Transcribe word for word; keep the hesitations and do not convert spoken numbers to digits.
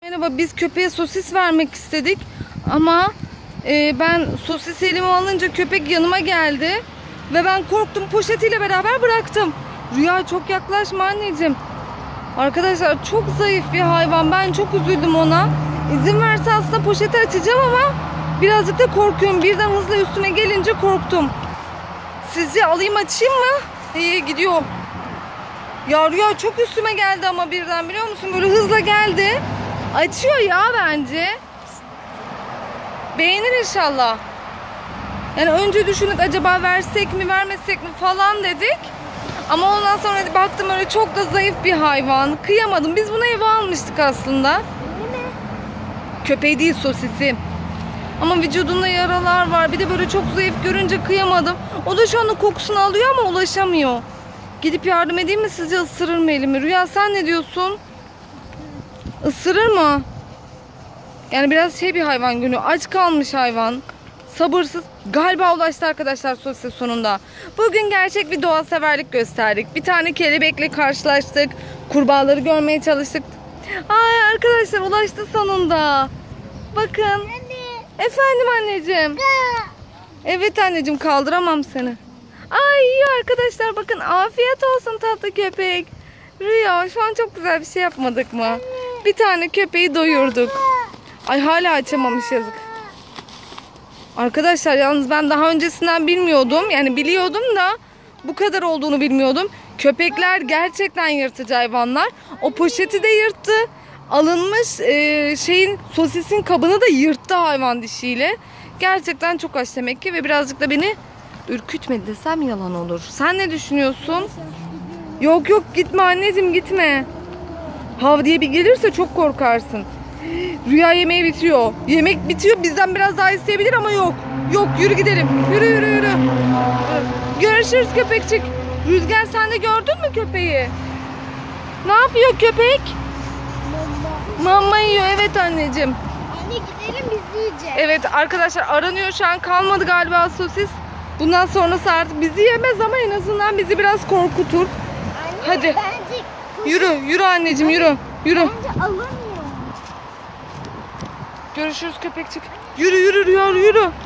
Merhaba, biz köpeğe sosis vermek istedik ama e, ben sosis elime alınca köpek yanıma geldi ve ben korktum, poşetiyle beraber bıraktım. Rüya, çok yaklaşma anneciğim. Arkadaşlar, çok zayıf bir hayvan, ben çok üzüldüm ona. İzin verse aslında poşeti açacağım ama birazcık da korkuyorum. Birden hızla üstüme gelince korktum. Sizce alayım, açayım mı? İyi gidiyor. Ya Rüya, çok üstüme geldi ama birden, biliyor musun? Böyle hızla geldi. Açıyor ya bence. Beğenir inşallah. Yani önce düşündük, acaba versek mi vermesek mi falan dedik. Ama ondan sonra baktım öyle çok da zayıf bir hayvan. Kıyamadım. Biz bunu eve almıştık aslında. Ne? Köpeği değil, sosisi. Ama vücudunda yaralar var. Bir de böyle çok zayıf görünce kıyamadım. O da şu anda kokusunu alıyor ama ulaşamıyor. Gidip yardım edeyim mi, sizce ısırır mı elimi? Rüya, sen ne diyorsun? Isırır mı? Yani biraz şey bir hayvan günü. Aç kalmış hayvan. Sabırsız. Galiba ulaştı arkadaşlar sosis sonunda. Bugün gerçek bir doğa severlik gösterdik. Bir tane kelebekle karşılaştık. Kurbağaları görmeye çalıştık. Ay arkadaşlar, ulaştı sonunda. Bakın. Anne. Efendim anneciğim. Evet anneciğim, kaldıramam seni. Ay iyi arkadaşlar, bakın, afiyet olsun tatlı köpek. Rüya, şu an çok güzel bir şey yapmadık mı? Bir tane köpeği doyurduk. Ay hala açamamış, yazık. Arkadaşlar yalnız ben daha öncesinden bilmiyordum. Yani biliyordum da bu kadar olduğunu bilmiyordum. Köpekler gerçekten yırtıcı hayvanlar. O poşeti de yırttı. Alınmış e, şeyin sosisin kabını da yırttı hayvan dişiyle. Gerçekten çok aç demek ki ve birazcık da beni ürkütmedi desem yalan olur. Sen ne düşünüyorsun? Yok yok, gitme anneciğim, gitme. Hav diye bir gelirse çok korkarsın. Rüya, yemeği bitiyor. Yemek bitiyor, bizden biraz daha isteyebilir ama yok. Yok, yürü gidelim. Yürü yürü yürü. Görüşürüz köpekçik. Rüzgar, sen de gördün mü köpeği? Ne yapıyor köpek? Mama. Mama yiyor, evet anneciğim. Anne gidelim, biz yiyeceğiz. Evet arkadaşlar, aranıyor şu an, kalmadı galiba sosis. Bundan sonrası artık bizi yemez ama en azından bizi biraz korkutur. Anne, hadi. Bence yürü yürü anneciğim, yürü. Yürü. Bence alınmıyor. Görüşürüz köpekçik. Yürü yürü Rüya, yürü.